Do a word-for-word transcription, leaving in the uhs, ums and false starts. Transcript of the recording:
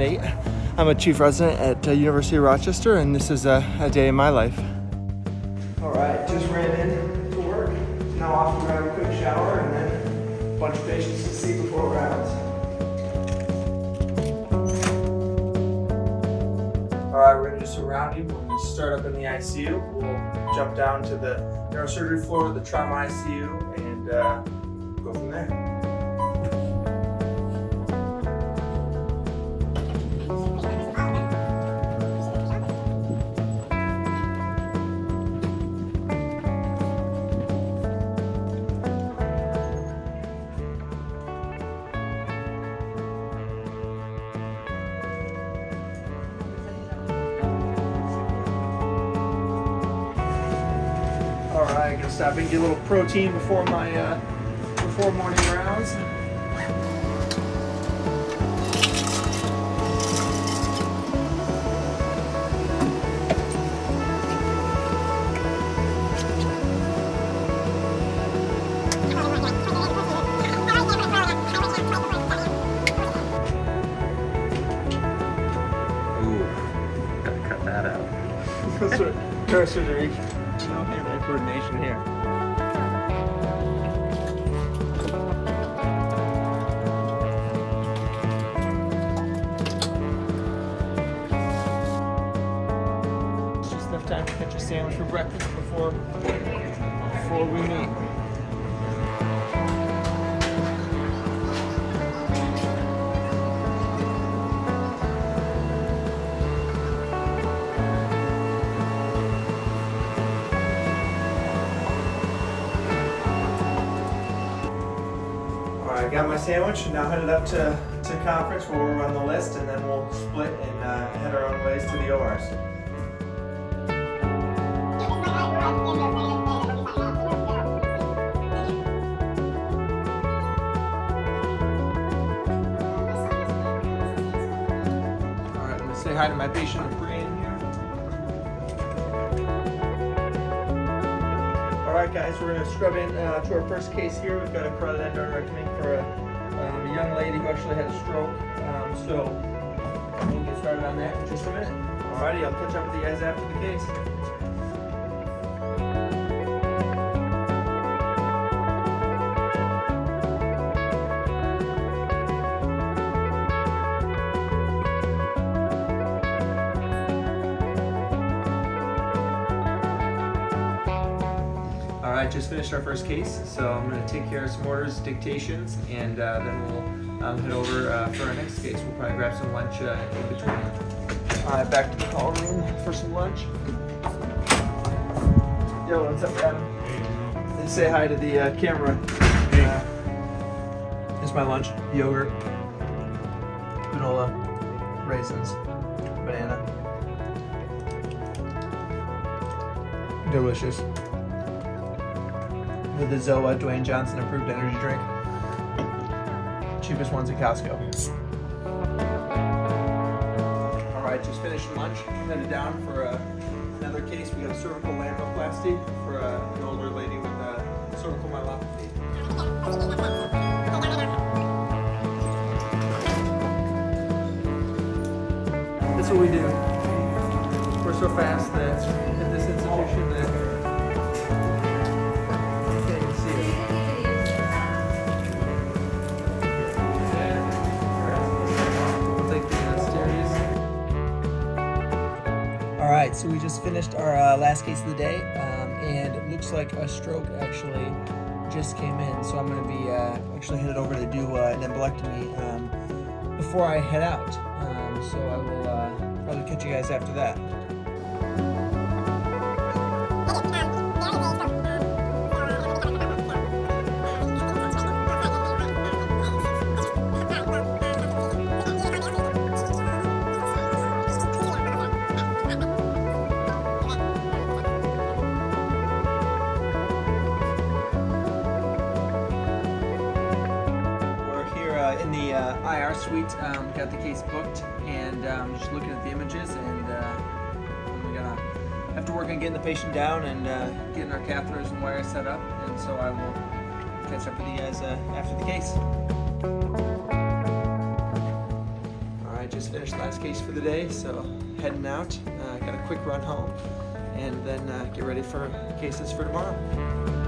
Nate. I'm a chief resident at uh, University of Rochester, and this is a, a day in my life. All right, just ran in to work. Now off to grab a quick shower and then a bunch of patients to see before rounds. All right, we're gonna do some rounding. We're gonna start up in the I C U. We'll jump down to the neurosurgery floor, the trauma I C U, and uh, go from there. All right, gonna stop and get a little protein before my uh, before morning rounds. Ooh, gotta cut that out. Neurosurgery. No hand-eye coordination here. It's just enough time to catch a sandwich for breakfast before before we meet. I got my sandwich, now headed up to, to conference where we'll run the list, and then we'll split and uh, head our own ways to the O Rs. Alright, I'm going to say hi to my patient Brian here. Alright guys, we're going to scrub in uh, to our first case here. We've got a carotid endarterectomy for a, um, a young lady who actually had a stroke. Um, so we'll get started on that in just a minute. Alrighty, I'll catch up with you guys after the case. Alright, just finished our first case, so I'm going to take care of some orders, dictations, and uh, then we'll um, head over uh, for our next case. We'll probably grab some lunch uh, in between. Alright, back to the call room for some lunch. Yo, what's up, Adam? And say hi to the uh, camera. Hey. Uh, here's my lunch: yogurt, granola, raisins, banana. Delicious. With the Zoa Dwayne Johnson approved energy drink. Cheapest ones at Costco. Alright, just finished lunch. Headed down for uh, another case. We got a cervical laminoplasty for uh, an older lady with uh, cervical myelopathy. That's what we do. We're so fast that at this institution that Alright, so we just finished our uh, last case of the day, um, and it looks like a stroke actually just came in. So I'm going to be uh, actually headed over to do uh, an embolectomy um, before I head out. Um, so I will uh, probably catch you guys after that. In the uh, I R suite, um, got the case booked, and um, just looking at the images, and uh, we're gonna have to work on getting the patient down and uh, getting our catheters and wires set up, and so I will catch up with you guys uh, after the case. All right, just just finished last case for the day, so heading out. Uh, got a quick run home, and then uh, get ready for cases for tomorrow.